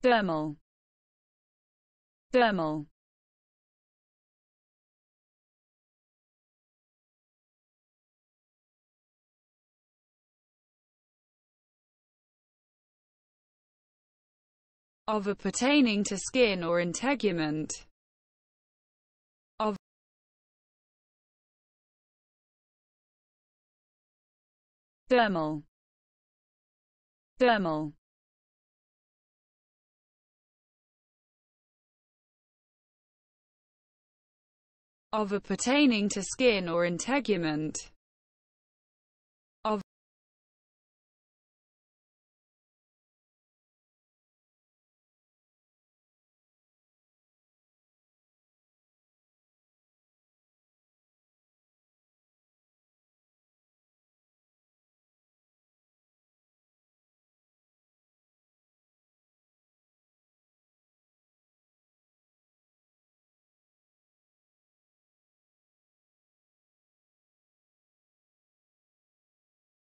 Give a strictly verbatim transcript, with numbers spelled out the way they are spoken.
dermal, dermal, of or pertaining to skin or integument, of, dermal, dermal, of or pertaining to skin or integument.